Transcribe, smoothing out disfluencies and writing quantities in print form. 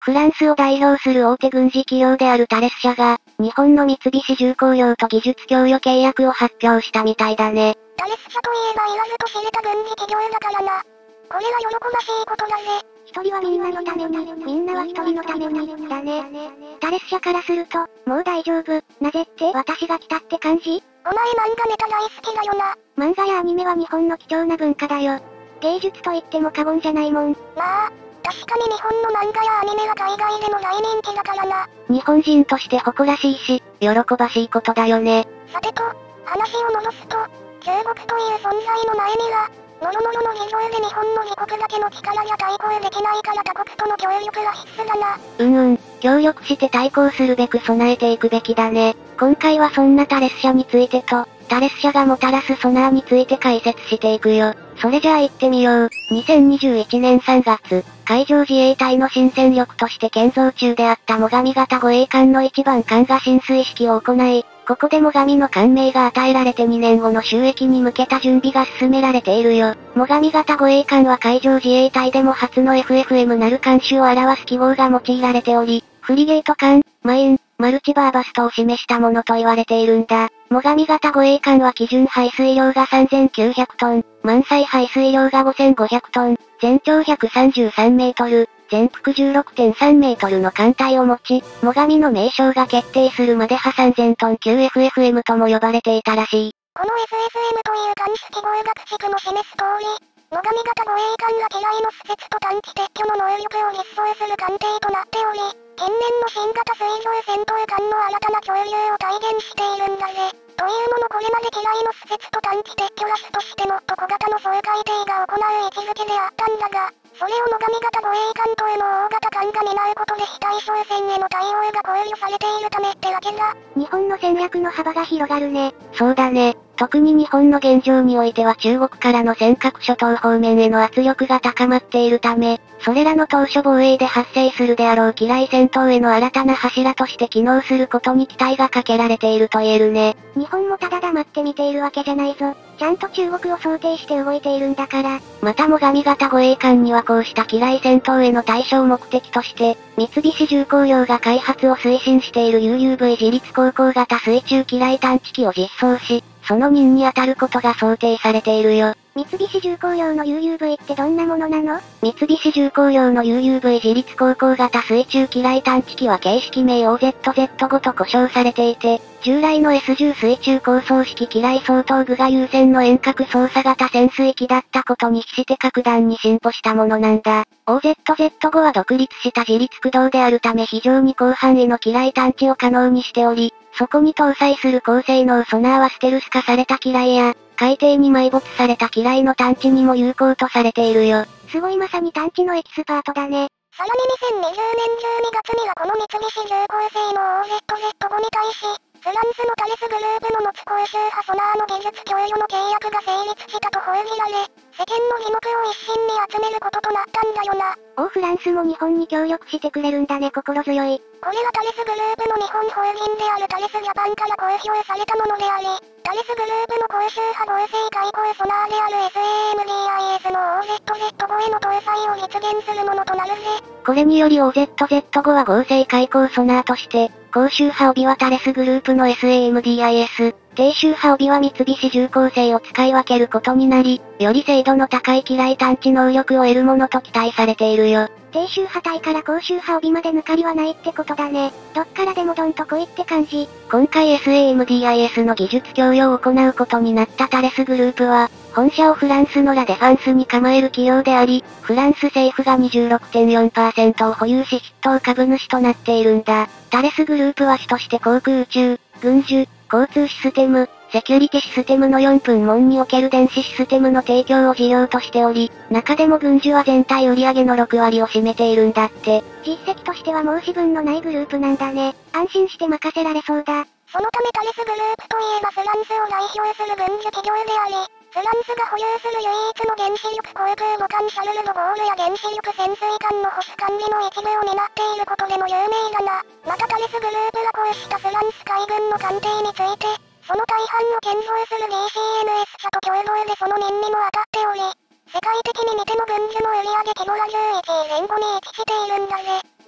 フランスを代表する大手軍事企業であるタレス社が、日本の三菱重工業と技術供与契約を発表したみたいだね。 タレス社といえば言わずと知れた軍事企業だからな。これは喜ばしいことだぜ。 一人はみんなのために、みんなは一人のために、だね。タレス社からすると、もう大丈夫、なぜって私が来たって感じ？ お前漫画ネタ大好きだよな。 漫画やアニメは日本の貴重な文化だよ。芸術と言っても過言じゃないもん。 まあ、確かに日本の漫画やアニメは海外でも大人気だからな。 日本人として誇らしいし、喜ばしいことだよね。 さてと、話を戻すと、中国という存在の前には、ノロノロの事情で日本の自国だけの力や対抗できないから他国との協力は必須だな。 協力して対抗するべく備えていくべきだね。今回はそんなタレス社についてと、タレス社がもたらすソナーについて解説していくよ。それじゃあ行ってみよう。2021年3月、海上自衛隊の新戦力として建造中であった最上型護衛艦の一番艦が進水式を行い、ここで最上の艦名が与えられて2年後の収益に向けた準備が進められているよ。最上型護衛艦は海上自衛隊でも初の FFM なる艦種を表す記号が用いられており、フリゲート艦、マイン、マルチバーバストを示したものと言われているんだ。最上型護衛艦は基準排水量が3900トン、満載排水量が5500トン、全長133メートル、全幅16.3メートルの艦隊を持ち、最上の名称が決定するまでは3000トン級 FFM とも呼ばれていたらしい。 この FFM という艦種記号学識の示す通り、最上型護衛艦が機雷の施設と探知撤去の能力を実装する艦艇となっており、近年の新型水上戦闘艦の新たな潮流を体現しているんだぜ。というのもこれまで機雷の施設と探知撤去ラスとしてもっと小型の掃海艇が行う位置づけであったんだが、それを最上型護衛艦というの大型艦が担うことで非対称戦への対応が考慮されているためってわけだ。 日本の戦略の幅が広がるね。そうだね。特に日本の現状においては中国からの尖閣諸島方面への圧力が高まっているため、それらの島嶼防衛で発生するであろう機雷戦闘への新たな柱として機能することに期待がかけられていると言えるね。日本もただ黙って見ているわけじゃないぞ。ちゃんと中国を想定して動いているんだから。また最上型護衛艦にはこうした機雷戦闘への対象目的として、三菱重工業が開発を推進している UUV 自律航行型水中機雷探知機を実装し、その任に当たることが想定されているよ。三菱重工業の UUV ってどんなものなの？三菱重工業の UUV 自律航行型水中機雷探知機は形式名 OZZ5 と呼称されていて、従来の S10 水中高層式機雷相当具が優先の遠隔操作型潜水機だったことに比して格段に進歩したものなんだ。OZZ5 は独立した自律駆動であるため非常に広範囲の機雷探知を可能にしており、そこに搭載する高性能ソナーはステルス化された機雷や、海底に埋没された機雷の探知にも有効とされているよ。すごいまさに探知のエキスパートだね。 さらに2020年12月にはこの三菱重工製の OZZ5 に対し、フランスのタレスグループの持つ高周波ソナーの技術供与の契約が成立したと報じられ、世間の疑目を一身に集めることとなったんだよな。 フランスも日本に協力してくれるんだね。心強い。 これはタレスグループの日本法人であるタレスジャパンから公表されたものであり、タレスグループの高周波合成海溝ソナーである SAMDIS の OZZ5 への搭載を実現するものとなるぜ。 これにより OZZ5 は合成海溝ソナーとして、高周波帯はタレスグループの SAMDIS、低周波帯は三菱重工製を使い分けることになり、より精度の高い機雷探知能力を得るものと期待されているよ。低周波帯から高周波帯まで抜かりはないってことだね。どっからでもドンと来いって感じ。今回 SAMDIS の技術供与を行うことになったタレスグループは、本社をフランスのラ・デファンスに構える企業であり、フランス政府が 26.4% を保有し筆頭株主となっているんだ。タレスグループは主として航空宇宙、軍需、交通システム、セキュリティシステムの4分門における電子システムの提供を事業としており、中でも軍需は全体売上の6割を占めているんだって。実績としては申し分のないグループなんだね。安心して任せられそうだ。 そのためタレスグループといえばフランスを代表する軍需企業であり、フランスが保有する唯一の原子力航空母艦シャルル・ド・ゴールや原子力潜水艦の保守管理の一部を担っていることでも有名だな。またタレスグループがこうしたフランス海軍の艦艇について、その大半を建造する DCNS 社と共同でその任にも当たっており、世界的に見ても軍需の売上規模は11位前後に位置しているんだぜ。